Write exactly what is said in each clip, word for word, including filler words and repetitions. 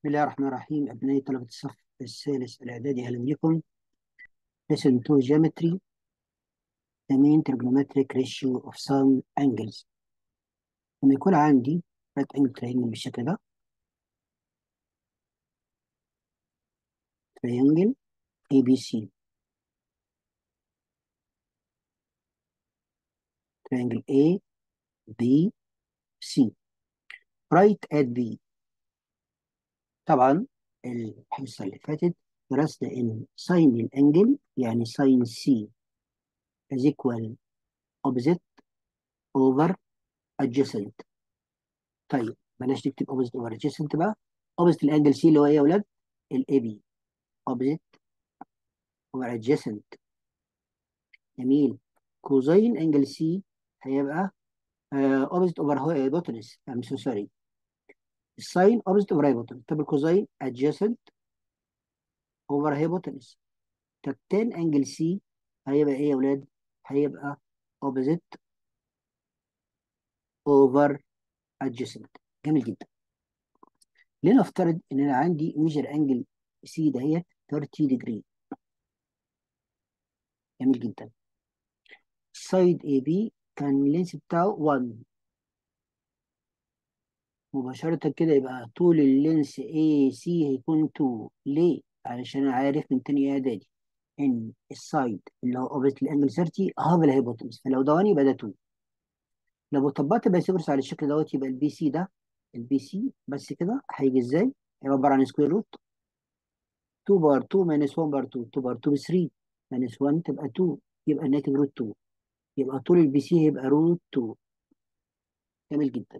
بسم الله الرحمن الرحيم. أبنائي طلبة الصف الثالث الإعدادي، أهلا بكم. Lesson two Geometry, the main trigonometric ratio of some angles. لما يكون عندي right angle triangle بالشكل ده، triangle A B C، triangle A B C right at B. طبعا الحصة اللي فاتت درسنا إن ساين الأنجل يعني ساين C is equal opposite over adjacent. طيب بلاش نكتب opposite over adjacent بقى. opposite الأنجل C اللي هو إيه يا ولاد؟ ال A B. opposite over adjacent. جميل. كوزين انجل سي هيبقى اوبزيت اوفر هايبوتنس. ام سو سوري. الساين اوبزيت اوفر هايبوتنس. طب الكوزين ادجيسنت اوفر هايبوتنس. طب تان انجل سي هيبقى ايه يا ولاد؟ هيبقى اوبزيت اوفر ادجيسنت. جميل جدا. لنفترض ان انا عندي ميجر انجل سي دهيت ثلاثين ديجري. جميل جدا. سايد اي بي كان اللينس بتاعه واحد. مباشرة كده يبقى طول اللينس اي سي هيكون اتنين. ليه؟ علشان انا عارف من تاني اعدادي ان السايد اللي هو اوبزيت الانجل ثلاثين هاف الهيبوتنس، فلو ده واحد يبقى ده اتنين. لو طبقت بايثاغورس على الشكل دوت يبقى البي سي ده، البي سي بس كده هيجي ازاي؟ هيبقى عبارة عن سكوير روت اتنين بار اتنين ماينس واحد بار اتنين، اتنين بار اتنين ب تلاتة ماينس واحد تبقى اتنين، يبقى الناتج روت اتنين. يبقى طول البي سي هيبقى روت اتنين. جميل جدا.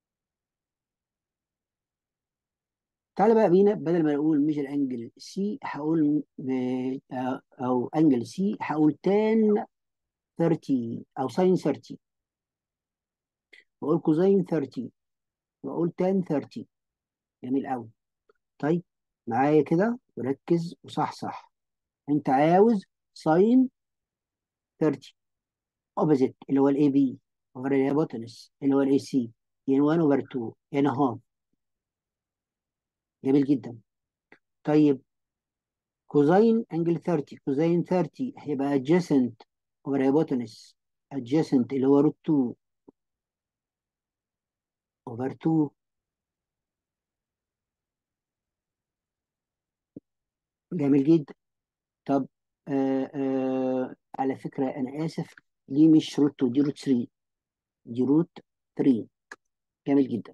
تعالى بقى بينا، بدل ما نقول ميجر انجل سي هقول ب- آه، او انجل سي هقول تان ثلاثين او ساين ثلاثين، واقول كوزين ثلاثين، واقول تان ثلاثين. جميل قوي. طيب معايا كده وركز وصح صح. انت عاوز ساين ثلاثين اوبوزيت اللي هو الاي بي اوفر الهيبوتنس اللي هو الاي سي، يعني واحد اوفر اتنين يعني هاف. جميل جدا. طيب كوزين انجل ثلاثين، كوزين ثلاثين هيبقى adjacent over hypotenuse. adjacent اللي هو روت اتنين over اتنين. جميل جدا. طب آه آه على فكرة أنا آسف، دي مش روت اتنين، دي روت تلاتة. دي روت تلاتة. جميل جدا.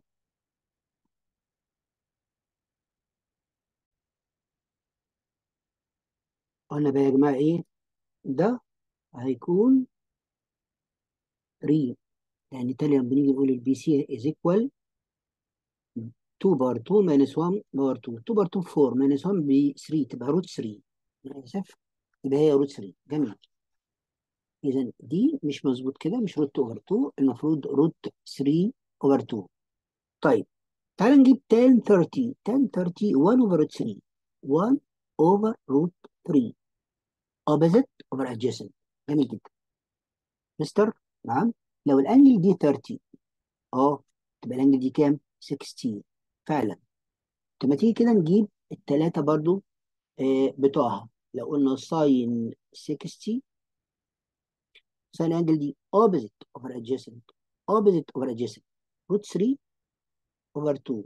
قلنا بقى يا جماعة إيه؟ ده هيكون تلاتة، يعني تاني لما بنيجي نقول البي سي از ايكوال اتنين بار اتنين ماينس واحد بار اتنين، اتنين بار اتنين اربعة ماينس واحد ب تلاتة، تبقى روت تلاتة. أنا آسف، يبقى هي روت تلاتة. جميل. إذا دي مش مظبوط كده، مش روت اوفر اتنين، المفروض روت تلاتة اوفر اتنين. طيب تعال نجيب تان ثلاثين. تان ثلاثين واحد اوفر روت تلاتة، واحد اوفر روت تلاتة اوبوزيت اوفر ادجيسنت. جميل جدا. مستر، نعم. لو الانجل دي ثلاثين، اه تبقى الانجل دي كام؟ ستاشر فعلا. طب ما تيجي كده نجيب الثلاثه برضو آه بتوعها. لو قلنا ساين ستين، ساين الانجل دي اوبوزيت اوفر ادجيسنت، اوبوزيت اوفر ادجيسنت روت تلاتة اوفر اتنين.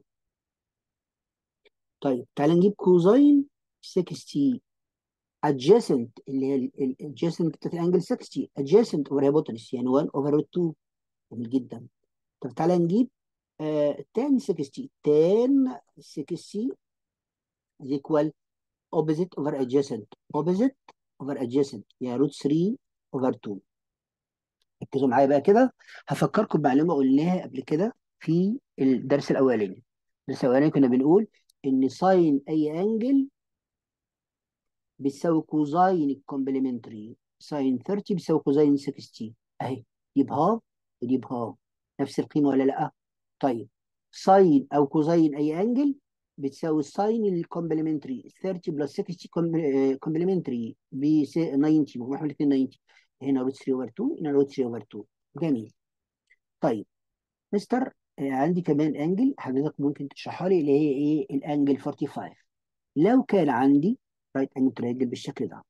طيب تعال نجيب كوزين ستين adjacent اللي هي ال adjacent بتاعت الانجل ستين adjacent over hypotenuse يعني واحد over root اتنين. جميل جدا. طب تعالى نجيب آه tan ستين. tan ستين is equal opposite over adjacent، opposite over adjacent يعني root تلاتة over اتنين. ركزوا معايا بقى كده، هفكركم بمعلومه قلناها قبل كده في الدرس الاولاني. الدرس الاولاني كنا بنقول ان ساين اي انجل بتساوي كوزاين الكومبلمنتري. ساين ثلاثين بتساوي كوزاين ستين اهي. دي بهاف ودي بهاف، نفس القيمه ولا لا؟ طيب ساين او كوزاين اي انجل بتساوي الساين الكومبلمنتري ثلاثين بلس ستين كومبلمنتري ب تسعين، مجموع من الاثنين تسعين. هنا روت تلاتة اوفر اتنين، هنا روت تلاتة اوفر اتنين. جميل. طيب مستر، آه، عندي كمان انجل حضرتك ممكن تشرحها لي، اللي هي ايه الانجل خمسة وأربعين. لو كان عندي رايت انجل تراينجل بالشكل ده،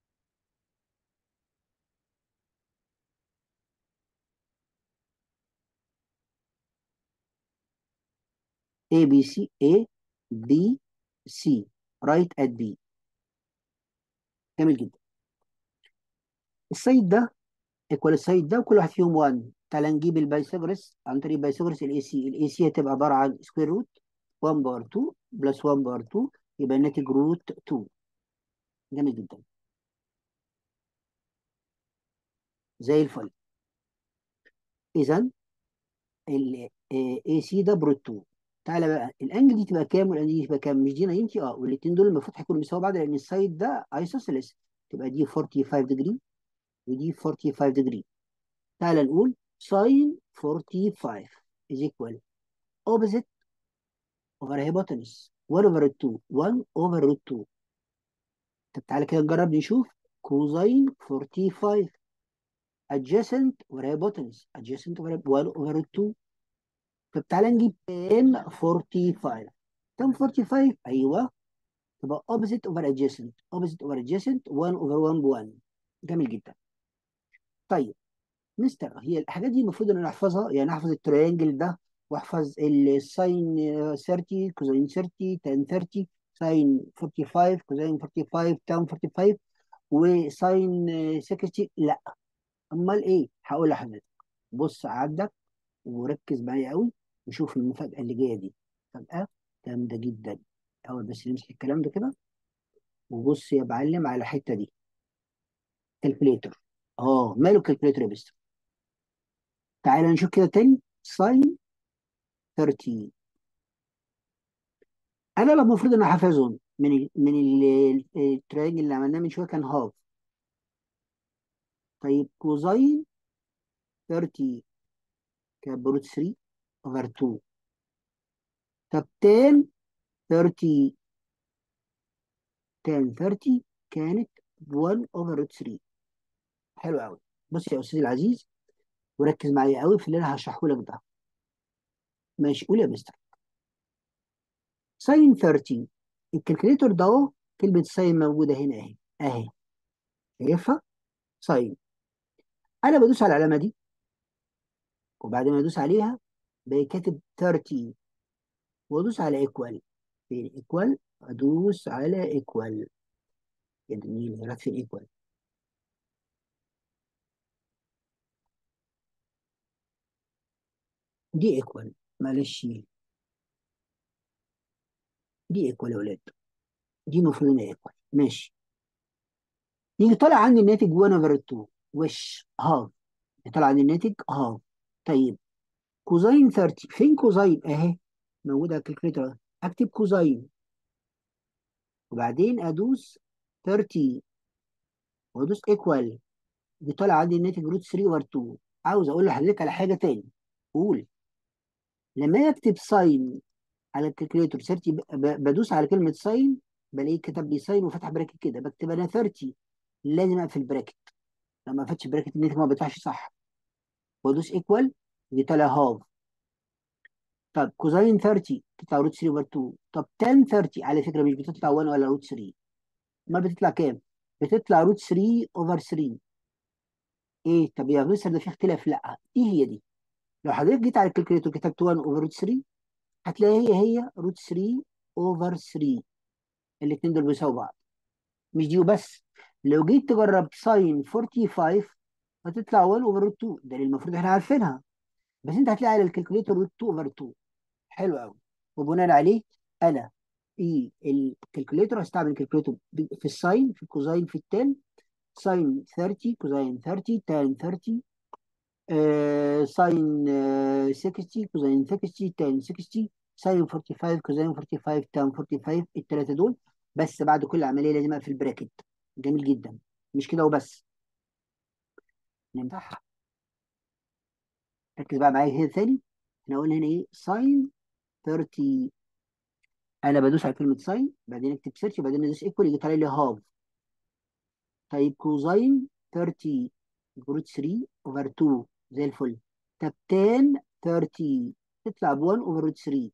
A B C A B C رايت ات B. جميل جدا. السايد ده ايكوال السايد ده، وكل واحد فيهم واحد. تعالى نجيب البايثاغورس عن طريق بايثاغورس. الاي سي الاي سي هتبقى عباره عن سكوير روت واحد باور اتنين بلس واحد باور اتنين، يبقى الناتج روت اتنين. جميل جدا، زي الفل. اذا ال اي سي ده بروت اتنين. تعالى بقى الانجل دي تبقى كام والانجل دي تبقى كام؟ مش دي تسعين؟ اه، والاثنين دول المفروض هيكونوا بيساوي بعض لان السايد ده ايسوسيلس. تبقى دي خمسة وأربعين ديجري ودي خمسة وأربعين ديجري. تعالى نقول ساين خمسة وأربعين is equal opposite over hypotenuse واحد over اتنين واحد over root اتنين. طب تعالى كده نجرب نشوف كوزين خمسة وأربعين adjacent over hypotenuse adjacent over واحد over root اتنين. طب تعالى نجيب tan خمسة وأربعين. tan خمسة وأربعين ايوه تبقى opposite over adjacent opposite over adjacent واحد over واحد ب واحد. جميل جدا. طيب مستر، هي الحاجات دي المفروض ان انا احفظها؟ يعني احفظ التريانجل ده واحفظ الساين تلاتين كوزين تلاتين تان تلاتين ساين خمسة وأربعين كوزين خمسة وأربعين تان خمسة وأربعين وساين ستين؟ لا. امال ايه؟ هقول لحضرتك. بص عندك وركز معايا قوي وشوف المفاجاه اللي جايه دي. مفاجاه جامده جدا. اول بس نمسك الكلام ده كده، وبص يا معلم على الحته دي. كالكوليتر. اه ماله الكالكوليتر يا بستر؟ تعالى نشوف كده تاني. ساين تلاتين، انا لو المفروض ان حافظهم من ال من ال- التراينجل اللي عملناه من شويه كان هاف. طيب كوزين تلاتين كان بروت تلاتة اوفر اتنين. طب تان تلاتين تان تلاتين كانت واحد اوفر روت تلاتة. حلو قوي. بص يا استاذي العزيز وركز معايا قوي في اللي انا هشرحه لك ده. ماشي قول يا مستر. ساين تلاتين، الكالكوليتور ده اهو، كلمه ساين موجوده هنا اهي اهي. شايفها؟ ساين. انا بدوس على العلامه دي وبعد ما ادوس عليها بقى كاتب تلاتين وادوس على ايكوال. فين ايكوال؟ ادوس على ايكوال. يا جميل، هناك فين ايكوال؟ دي ايكوال. معلش، دي ايكوال يا ولاد. دي المفروض انها ايكوال. ماشي. يجي طالع عندي الناتج واحد اوفر اتنين وش هاف. طالع عندي الناتج هاف. طيب كوزين تلاتين، فين كوزين؟ اهي موجوده على الكالكوليتر. اكتب كوزين وبعدين ادوس تلاتين وادوس ايكوال. دي طالع عندي الناتج روت تلاتة اوفر اتنين. عاوز اقول لحضرتك على حاجه تاني. قول. لما اكتب ساين على الكالكوليتر تلاتين، ب- ب- بدوس على كلمه ساين بلاقيه كتب لي ساين وفتح براكت كده، بكتب انا تلاتين لازم اقفل براكت. لو ما فتحش براكت الناتج ما بيطلعش صح. وادوس ايكوال دي طالع هاف. طب كوزين تلاتين تطلع روت تلاتة اوفر اتنين. طب تان تلاتين على فكره مش بتطلع واحد ولا روت تلاتة. امال بتطلع كام؟ بتطلع روت تلاتة اوفر تلاتة. ايه؟ طب يا مستر ده في اختلاف. لا، دي هي دي. لو حضرتك جيت على الكالكوليتر كتبت واحد اوفر روت تلاتة هتلاقي هي هي روت تلاتة اوفر تلاتة. الاثنين دول بيساوي بعض. مش دي وبس، لو جيت تجرب ساين خمسة وأربعين هتطلع واحد اوفر روت اتنين. ده اللي المفروض احنا عارفينها، بس انت هتلاقي على الكالكوليتر روت اتنين اوفر اتنين. حلو قوي. وبناء عليه انا في الكالكوليتر هستعمل الكالكوليتر في الساين في الكوزاين في التان. ساين تلاتين كوزاين تلاتين تان تلاتين. آه ساين آه ستين كوزاين ستين تان ستين. ساين خمسة وأربعين كوزاين خمسة وأربعين تان خمسة وأربعين. الثلاثه دول. بس بعد كل عمليه لازم اقفل براكت. جميل جدا. مش كده وبس، نمسحها. ركز بقى معايا هنا ثاني. احنا قلنا هنا ايه؟ ساين تلاتين. انا بدوس على كلمه ساين بعدين اكتب سيرش وبعدين ادوس ايكوال يجي طالع لي هاف. طيب كوزاين تلاتين روت تلاتة اوفر اتنين. زي الفل. طب تان تلاتين تطلع ب واحد اوفر روت ثري.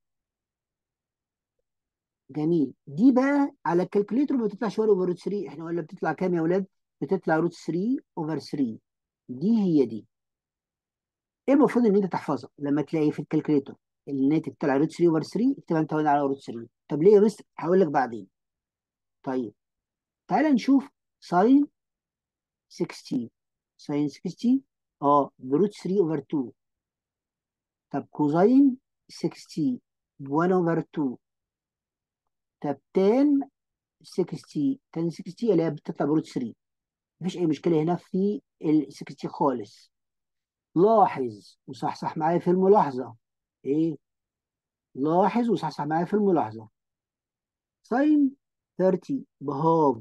جميل. دي بقى على الكالكوليتر ما بتطلعش واحد اوفر روت ثري، احنا قلنا بتطلع كام يا اولاد؟ بتطلع روت ثري اوفر ثري. دي هي دي. ايه المفروض ان انت تحفظها لما تلاقي في الكالكوليتر الناتج طلع روت ثري اوفر ثري؟ اكتبها انت هنا على روت ثري. طب ليه يا مستر؟ هقول لك بعدين. طيب تعالى نشوف ساين ستين. ساين ستين اه بروت ثري اوفر تو. طب كوزين ستين ب واحد اوفر تو. طب تان ستين. تان ستين اللي هي بتطلع بروت ثري. مفيش اي مشكله هنا في ال ستين خالص. لاحظ وصحصح معايا في الملاحظه. ايه؟ لاحظ وصحصح معايا في الملاحظه. ساين ثلاثين بهاف.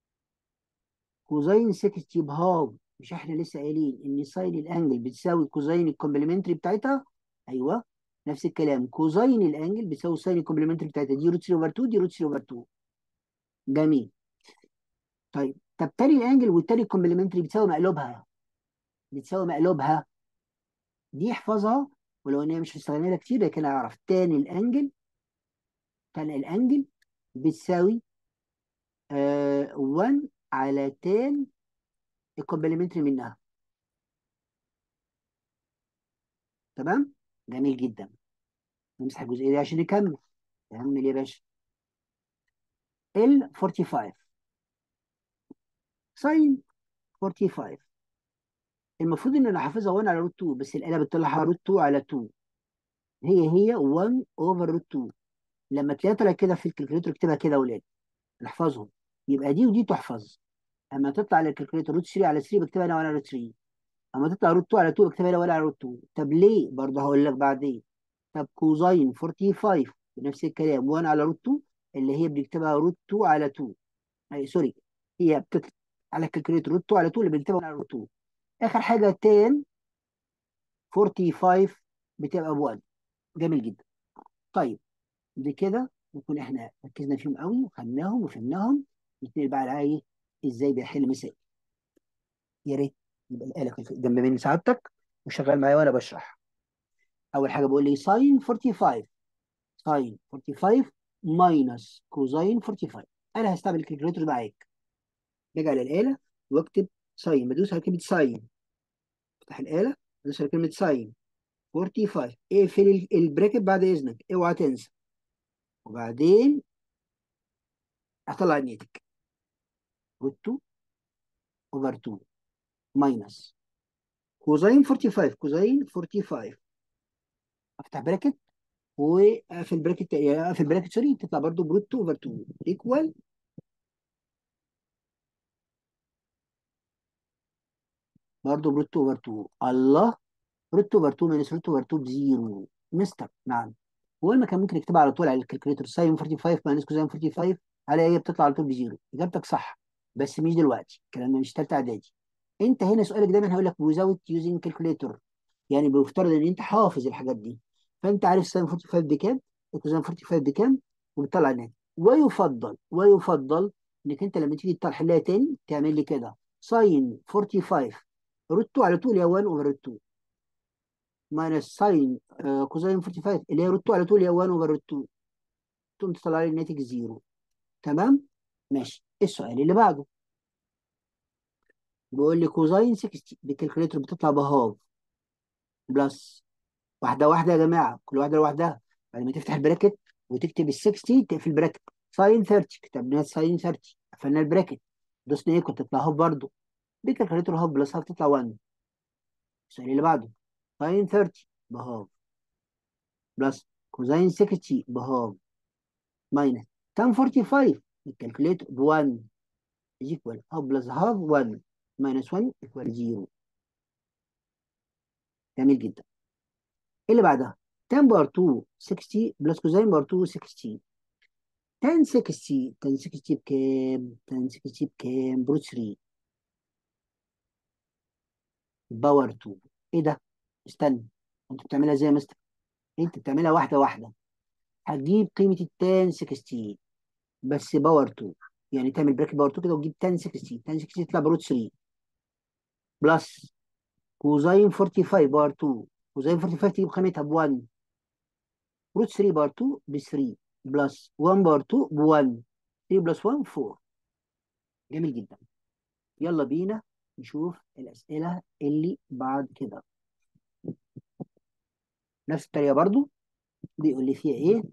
كوزين ستين بهاف. مش احنا لسه قايلين ان ساين الانجل بتساوي كوزين الكومبلمنتري بتاعتها؟ ايوه، نفس الكلام. كوزين الانجل بتساوي ساين الكومبلمنتري بتاعتها. دي روت ثري اوفر تو، دي روت ثري اوفر تو. جميل. طيب طب تاني الانجل والتاني الكومبلمنتري بتساوي مقلوبها. بتساوي مقلوبها. دي احفظها، ولو ان هي مش هستخدمها كتير لكن اعرف تاني الانجل. تاني الانجل بتساوي آه واحد على تان الكومبلمنتري منها. تمام. جميل جدا. نمسح الجزئيه دي عشان نكمل. نعمل يا باشا ال خمسة وأربعين ساين خمسة وأربعين. المفروض ان انا حافظها واحد على روت تو، بس الاله بتطلعها روت تو على تو. هي هي واحد اوفر روت تو. لما تلاقيها طلع كده في الكالكوليتر اكتبها كده يا اولاد، نحفظهم. يبقى دي ودي تحفظ. اما تطلع على الكالكوليتر روت ثري على ثري بكتبها انا واحد على روت ثري. اما تطلع روت تو على تو بكتبها انا واحد على روت تو. طب ليه؟ برضه هقول لك بعدين. طب كوزين خمسة وأربعين بنفس الكلام واحد على روت تو، اللي هي بنكتبها روت تو على تو. اي سوري، هي بتطلع على الكالكوليتر روت تو على تو اللي بنكتبها واحد على روت تو. اخر حاجه تان خمسة وأربعين بتبقى ب واحد. جميل جدا. طيب بكده نكون احنا ركزنا فيهم قوي وخدناهم وفهمناهم. نبتدي بقى على ايه؟ ازاي بيحل مسائل. يا ريت يبقى الآلة في جنب مني سعادتك وشغال معايا وانا بشرح. اول حاجه بقول لي ساين خمسة وأربعين. ساين خمسة وأربعين ماينس كوزين خمسة وأربعين. انا هستعمل الكالكوليتر معاك. باجي على الآلة واكتب ساين، بدوس على كلمه ساين. افتح الآلة، بدوس على كلمه ساين خمسة وأربعين. اقفل ال- البراكت بعد اذنك، اوعى تنسى. وبعدين اطلع الناتج روت تو اوفر تو ماينس كوزين خمسة وأربعين. كوزين خمسة وأربعين. افتح براكت واقفل براكت، اقفل براكت سوري، تطلع برضو بروت تو اوفر تو ايكوال برضو بروت تو اوفر تو. الله. روت تو اوفر تو ماينس روت تو اوفر تو بزيرو. مستر نعم. هو ما كان ممكن يكتبها على طول على الكالكوليتر ساين خمسة وأربعين ماينس كوزين خمسة وأربعين على هي بتطلع على طول بزيرو. اجابتك صح، بس مش دلوقتي، الكلام ده مش ثالثه اعدادي. انت هنا سؤالك دايما هيقول لك without using calculator، يعني بيفترض ان انت حافظ الحاجات دي. فانت عارف ساين خمسة وأربعين بكام وكوزين خمسة وأربعين بكام وبتطلع الناتج. ويفضل ويفضل انك انت لما تيجي تحلها تاني تعمل لي كده ساين خمسة وأربعين روت تو على طول يا واحد اوفر روت تو ماينس ساين آه كوزين خمسة وأربعين اللي هي روت تو على طول يا واحد اوفر روت تو. تقوم تطلع لي الناتج زيرو. تمام. ماشي. السؤال اللي بعده بيقول لي كوزين ستين بالكالكوليتر بتطلع بهاف بلس. واحده واحده يا جماعه، كل واحده لوحدها. بعد ما تفتح البراكت وتكتب ال ستين تقفل البراكت. ساين ثلاثين كتبنا ساين ثلاثين قفلنا البراكت. دوسنا ايه؟ كنت تطلع هاف برضه. بالكالكوليتر هاف بلس هاف تطلع واحد. السؤال اللي بعده ساين ثلاثين بهاف بلس كوزين ستين بهاف ماينس تان خمسة وأربعين بالكالكوليتر ب واحد is equal هاف بلس هاف واحد ماينس واحد equal زيرو. جميل جدا. ايه اللي بعدها؟ تان بار اتنين ستين بلس كوزين بار اتنين ستين. تان ستين تان ستين بكام؟ تان ستين بكام؟ بروت ثري باور اتنين. ايه ده؟ استنى، انت بتعملها ازاي يا مستر؟ انت بتعملها واحده واحده. هتجيب قيمه التان ستين بس باور اتنين، يعني تعمل براكت باور اتنين كده وتجيب تان ستين. تان ستين تطلع بروت ثري بلس كوزين خمسة وأربعين باور اتنين. كوزين خمسة وأربعين تجيب قيمتها ب واحد روت ثري باور اتنين ب ثري بلس واحد باور اتنين ب واحد، ثري بلس واحد اربعة. جميل جدا. يلا بينا نشوف الأسئلة اللي بعد كده. نفس الطريقة برضو. بيقول لي فيها إيه؟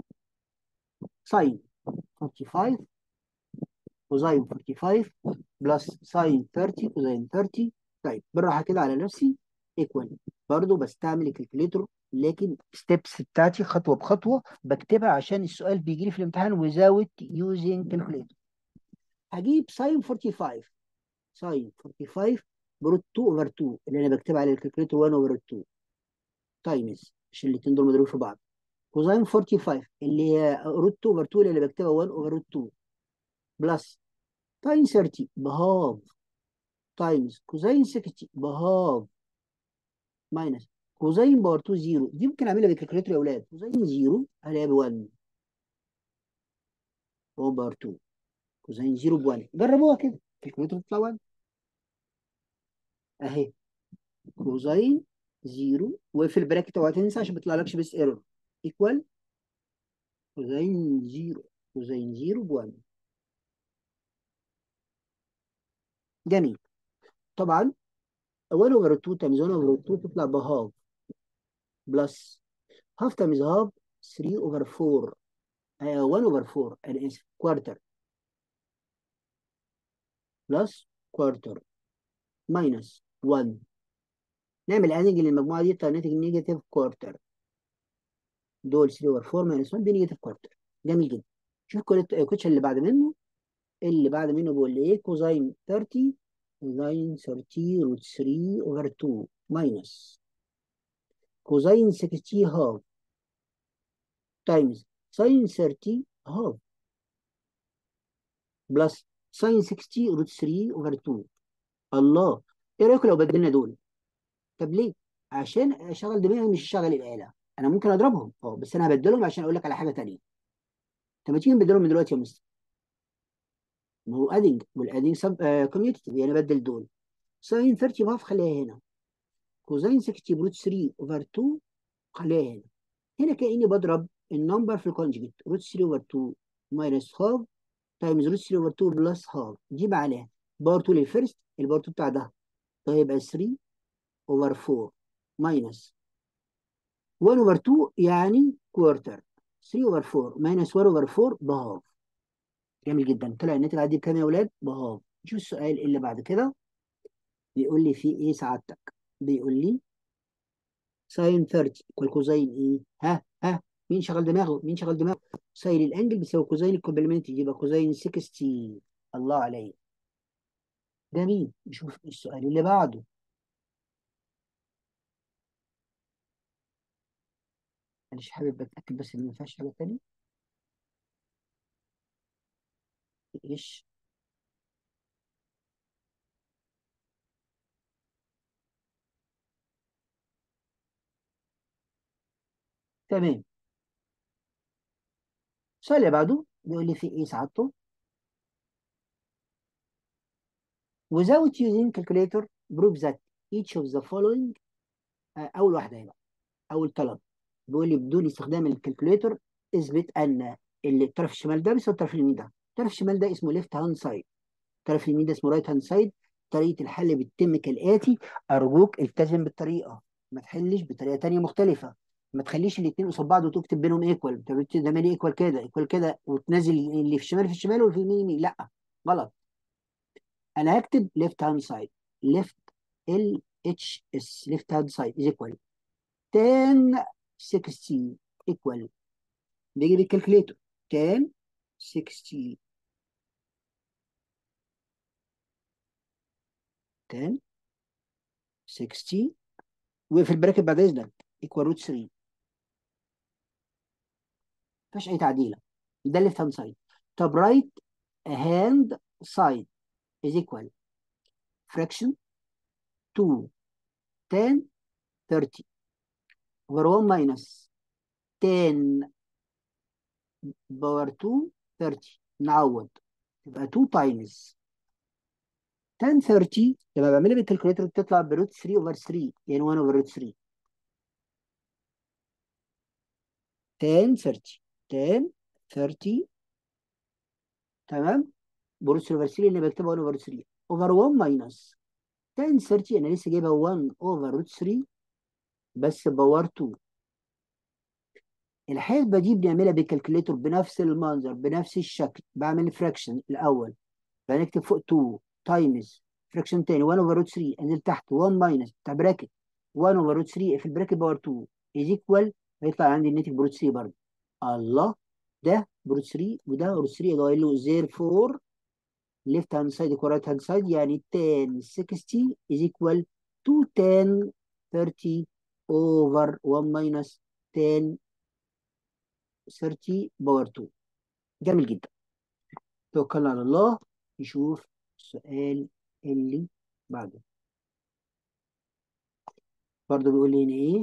ساين خمسة وأربعين كوزين خمسة وأربعين بلس ساين تلاتين كوزين تلاتين. طيب بالراحة كده على نفسي. ايكوال. برضو بستعمل الكالكوليتر، لكن ستيبس بتاعتي خطوة بخطوة بكتبها عشان السؤال بيجي لي في الامتحان without using calculator. هجيب ساين خمسة وأربعين، ساين خمسة وأربعين بروت اتنين اوفر اتنين اللي انا بكتبها على الكالكوليتر واحد اوفر اتنين تايمز عشان الاثنين دول مضروبين في بعض. كوزين خمسة وأربعين اللي هي روت اتنين اوفر اتنين اللي بكتبها واحد اوفر اتنين بلس ساين تلاتين بهاف تايمز كوزين ستين بهاف ماينس كوزين باور اتنين زيرو. دي ممكن اعملها بالكالكوليتر يا اولاد. كوزين زيرو هلاقيها ب واحد، واحد باور اتنين كوزين زيرو ب واحد. جربوها كده الكالكوليتر تطلع واحد اهي. كوزين زيرو وفي البراكت اوعى تنسى عشان ما يطلعلكش بس ايرور. ايكوال كوزين زيرو كوزين زيرو ب واحد. جميل. طبعا واحد اوفر اتنين تايمز واحد اوفر اتنين تطلع بهاف بلس هاف تايمز هاف تلاتة اوفر اربعة. آه واحد اوفر اربعة انا اسف كوارتر بلس كوارتر ماينس واحد. نعمل ادنج للمجموعه دي طلع ناتج نيجاتيف كوارتر. دول تلاتة اوفر اربعة ماينس واحد بنيجاتيف كوارتر. جميل جدا. شوف الكوتش اللي بعد منه. اللي بعد منه بيقول لي ايه؟ كوزين تلاتين كوزين تلاتين روت تلاتة اوفر اتنين ماينس كوزين ستين هاف تايمز ساين تلاتين هاف بلس ساين ستين روت تلاتة اوفر اتنين. الله. ايه رايكم لو بدلنا دول؟ طب ليه؟ عشان اشغل دماغي مش اشغل الاله. انا ممكن اضربهم اه بس انا هبدلهم عشان اقول لك على حاجه ثانيه. طب ما تيجي نبدلهم من دلوقتي يا مستر. ما هو ادنج والادنج سب آه كوميوتيتيف يعني بدل دول. ساين تلاتين هاف خليها هنا. كوزين ستين روت تلاتة اوفر اتنين خليها هنا. هنا كاني بضرب النمبر في الكونجكت روت تلاتة اوفر اتنين ماينس هاف تايمز روت تلاتة اوفر اتنين بلس هاف. جيب عليها باور اتنين للفيرست الباور اتنين بتاع ده فيبقى تلاتة اوفر اربعة ماينس واحد اوفر اتنين يعني كوارتر. تلاتة اوفر اربعة ماينس واحد اوفر اربعة بهاف. جميل جدا. طلع الناتج عندي بكام يا اولاد؟ بهاف. شوف السؤال اللي بعد كده. بيقول لي فيه ايه سعادتك؟ بيقول لي ساين تلاتين والكوزين ايه؟ ها ها مين شغل دماغه؟ مين شغل دماغه؟ ساين الانجل بيساوي كوزين الكومبلمنت يبقى كوزين ستين. الله عليك. جميل. نشوف السؤال اللي بعده. معلش حابب اتاكد بس ان ما فيهاش حاجه ثانيه. ايش؟ تمام. السؤال اللي بعده بيقول لي فيه ايه سعادته؟ without using calculator prove that each of the following. آه، اول واحده هنا اول طلب. بيقول لي بدون استخدام الكالكوليتر اثبت ان اللي الطرف الشمال ده بيساوي الطرف اليمين ده. الطرف الشمال ده اسمه ليفت هاند سايد، الطرف اليمين ده اسمه رايت هاند سايد. طريقه الحل بتتم كالاتي. ارجوك التزم بالطريقه، ما تحلش بطريقه تانيه مختلفه. ما تخليش الاثنين قصاد بعض وتكتب بينهم ايكوال. ده مالي ايكوال كده ايكوال كده وتنزل اللي في الشمال في الشمال واللي في اليمين يمين. لا غلط. انا هكتب ليفت هاند سايد. ليفت ال اتش اس ليفت هاند سايد از ايكوال تان ستين ايكوال. بيجي بالكالكليتر تان ستين تان ستين وفي البراكت بعد اذنك ايكوال روت تلاتة. ما فيهاش اي تعديله. ده الليفت هاند سايد. طب رايت هاند سايد از ايكوال فراكشن اتنين تان تلاتين اوفر واحد ماينس تان باور اتنين تلاتين. نعوض تبقى اتنين تايمز تان تلاتين لما بعملها بالكالكوليتر بتطلع بروت تلاتة اوفر تلاتة يعني واحد اوفر روت تلاتة. تان ثلاثين. تان ثلاثين. تمام. بروت ثلاثة اوفر ثلاثة اللي بكتبها واحد اوفر ثلاثة اوفر واحد ماينس تان ثلاثين، انا لسه جايبها واحد اوفر روت ثلاثة بس باور اتنين. الحسبه دي بنعملها بالكالكوليتور بنفس المنظر بنفس الشكل. بعمل فراكشن الاول، بنكتب فوق اتنين تايمز فراكشن تاني واحد اوفر روت ثلاثة، انزل تحت واحد ماينس بتاع براكت واحد اوفر روت ثلاثة في البراكت باور اتنين از ايكوال. هيطلع عندي الناتج بروت ثلاثة برضه. الله، ده بروت ثلاثة وده روت ثلاثة، ده قايل له زير فور left hand side equal right hand side، يعني tan ستين is equal to tan ثلاثين over واحد minus tan ثلاثين باور اتنين. جميل جدا. توكلنا على الله. نشوف السؤال اللي بعده. برضه بيقول لي هنا ايه؟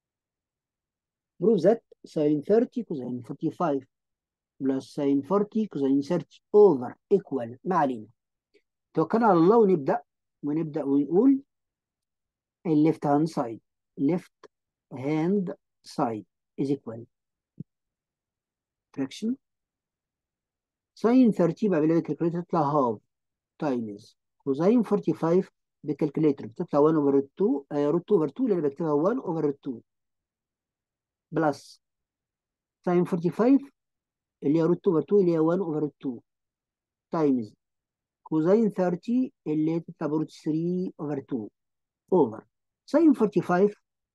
prove that sin ثلاثين cosine خمسة وأربعين plus sin أربعين cosine ثلاثين over equal. ما علينا. توكلنا على الله ونبدأ ونبدأ ونقول الليفت هاند سايد. left hand side is equal fraction sin ثلاثين بعملها بالكالكوليتر تطلع هاف تايمز كوزين خمسة وأربعين بالكالكوليتر بتطلع واحد اوفر اتنين، آه روت اتنين اوفر اتنين اللي انا بكتبها واحد اوفر اتنين بلس sin خمسة وأربعين اللي هي روت اتنين اوفر اتنين اللي هي واحد اوفر اتنين تايمز كوزين ثلاثين اللي هي تطلع بروت تلاتة اوفر اتنين اوفر sin خمسة وأربعين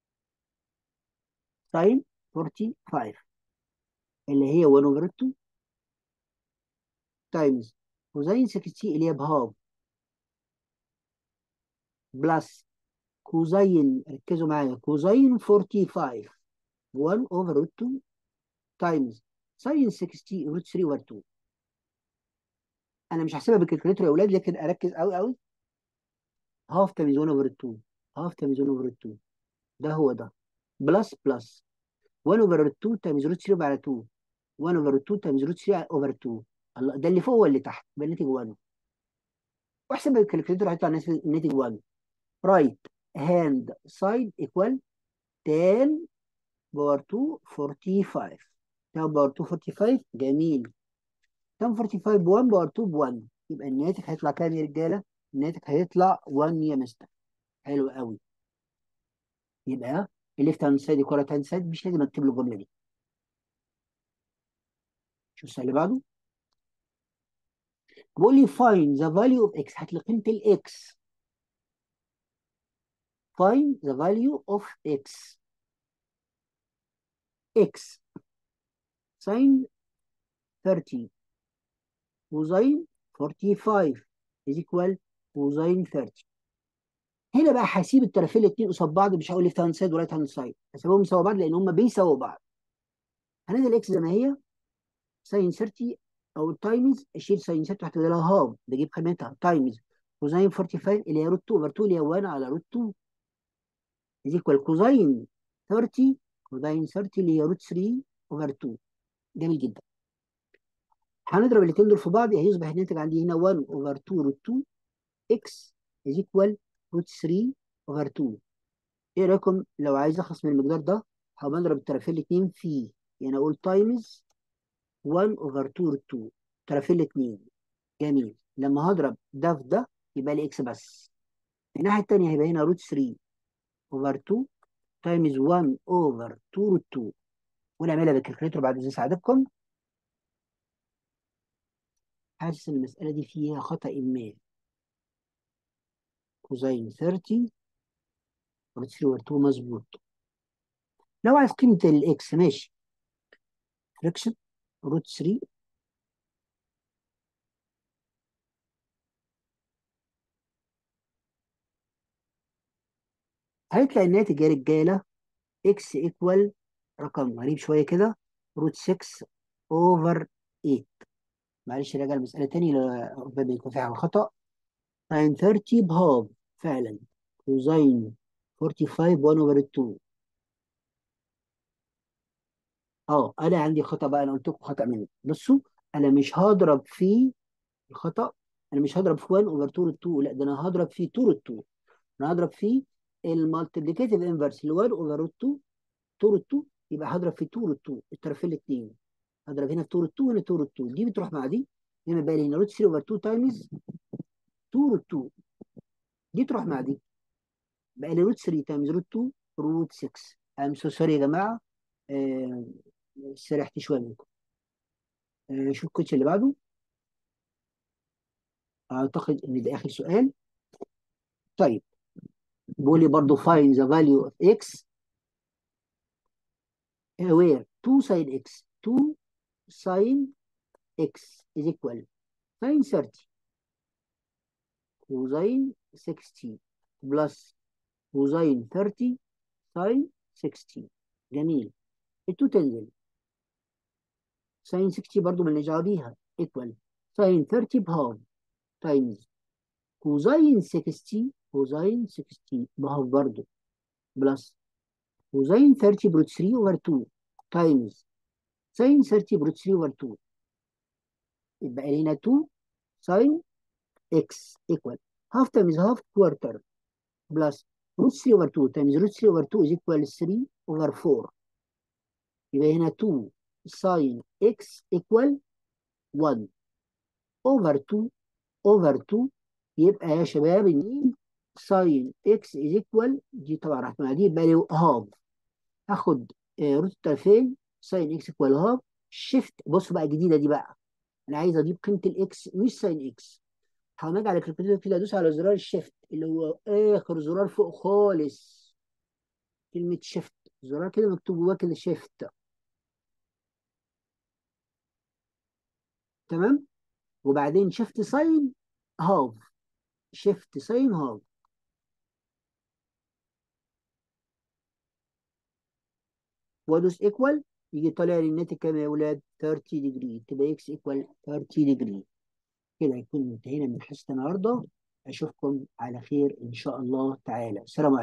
sin خمسة وأربعين اللي هي واحد اوفر اتنين تايمز كوزين ستين اللي هي بهاف بلس كوزين، ركزوا معايا، كوزين خمسة وأربعين واحد اوفر روت اتنين تايمز ساين ستين روت تلاتة اوفر اتنين. انا مش هحسبها بالكالكوليتر يا اولاد، لكن اركز قوي قوي. هاف تايمز واحد اوفر اتنين، هاف تايمز واحد اوفر اتنين، ده هو ده بلس بلس واحد اوفر اتنين تايمز روت تلاتة على اتنين، واحد اوفر اتنين تايمز روت تلاتة اوفر اتنين. الله، ده اللي فوق واللي تحت يبقى الناتج واحد. واحسب بالكالكوليتر هيطلع الناتج واحد. رايت هاند سايد ايكوال تان باور اتنين خمسة وأربعين. تان باور اتنين خمسة وأربعين. جميل. تان خمسة وأربعين ب واحد باور اتنين ب واحد، يبقى الناتج هيطلع كام يا رجاله؟ الناتج هيطلع واحد يا مستر. حلو قوي. يبقى الليفت هاند سايد ايكوال رايت هاند سايد، مش لازم اكتب له الجمله دي. شوف السؤال اللي بعده. بيقول لي find the value of x. هات لي قيمه الاكس. find the value of x. x sin ثلاثين كوزين خمسة وأربعين is equal كوزين ثلاثين. هنا بقى هسيب الطرفين الاثنين قصاد بعض، مش هقول ليفت هاند سايد ورايت هاند سايد، هسيبهم سوا بعض لان هم بيساووا بعض. هنزل اكس زي ما هي ساين ثلاثين او تايمز، اشيل ساين ثلاثين واحط لها هاف بجيب قيمتها تايمز كوزين خمسة وأربعين اللي هي روت اتنين اوفر اتنين اللي هي واحد على روت اتنين is equal كوزين ثلاثين كوزين ثلاثين اللي هي روت تلاتة اوفر اتنين. جميل جدا. هنضرب الاثنين دول في بعض، هيصبح الناتج عندي هنا واحد اوفر اتنين روت اتنين اكس is equal روت تلاتة اوفر اتنين. ايه رايكم لو عايز اخلص من المقدار ده هقوم اضرب الطرفين الاثنين فيه، يعني اقول تايمز واحد اوفر اتنين روت اتنين طرفين الاثنين. جميل. لما هضرب ده في ده يبقى لي اكس بس. الناحيه الثانيه هيبقى هنا روت تلاتة اوفر اتنين تايمز واحد اوفر اتنين روت اتنين. ونعملها بالكالكوليتر بعد اذن سعادتكم. حاسس ان المساله دي فيها خطا ما. كوزين ثلاثين روت تلاتة اوفر اتنين مظبوط. لو عايز قيمه الاكس ماشي. فراكشن روت تلاتة هيطلع الناتج يا رجاله اكس ايكوال رقم غريب شويه كده روت ستة اوفر تمانية. معلش راجع المساله تاني ربما يكون فيها خطا. ساين ثلاثين بهاف فعلا كوزين خمسة وأربعين واحد اوفر اتنين. اه انا عندي خطا بقى، انا قلت لكم خطا مني. بصوا، انا مش هضرب في الخطا، انا مش هضرب في واحد اوفر اتنين اتنين، لا ده انا هضرب في اتنين اتنين. انا هضرب في المالتيبليكيتيف انفرس اللي واحد اوفر اتنين اتنين اتنين يبقى هضرب في اتنين روت اتنين الطرفين الاثنين. هضرب هنا في اتنين روت اتنين وهنا اتنين روت اتنين، دي بتروح مع دي، هنا بقى لي هنا روت تلاتة اوفر اتنين تايمز اتنين روت اتنين، دي تروح مع دي، بقى لي روت تلاتة تايمز روت اتنين روت ستة. ام سو سوري يا جماعه، آه سرحت شويه منكم. آه شوف الكوتش اللي بعده. اعتقد ان ده اخر سؤال. طيب بيقول لي برضه find the value of x where two sin x two sin x is equal sin thirty cosine sixty plus cosine thirty sin sixty. جميل. التو تنزل، sin ستين برضه مالناش دعوه بيها equal sin تلاتين بهاف تايمز كوزين ستين كوزين ستين بهاف برضه بلس كوزين تلاتين بروت تلاتة اوفر اتنين تايمز ساين تلاتين بروت تلاتة اوفر اتنين. يبقى لنا اتنين ساين اكس ايكوال هاف تايمز هاف كوارتر بلس روت تلاتة اوفر اتنين تايمز روت تلاتة اوفر اتنين از ايكوال تلاتة اوفر اربعة. يبقى هنا اتنين ساين اكس ايكوال واحد اوفر اتنين اوفر اتنين. يبقى يا شباب ان ساين اكس از ايكوال، دي طبعا راحت مع دي، يبقى لي هاف. هاخد آه، روت الطرفين ساين اكس ايكوال هاف. شيفت، بصوا بقى الجديده دي بقى، انا عايز اجيب قيمه الاكس مش ساين اكس. هنرجع على الكالكوليتر كده، ادوس على زرار الشيفت اللي هو اخر زرار فوق خالص، كلمه شيفت، زرار كده مكتوب جواه كده شيفت. تمام. وبعدين شيفت ساين هاف، شيفت ساين هاف، وادوس ايكوال، يجي طالع لي الناتج كام يا اولاد؟ تلاتين ديجري، تبقى اكس ايكوال تلاتين ديجري. كده يكون انتهينا من حصه النهارده. اشوفكم على خير ان شاء الله تعالى. سلام عليكم.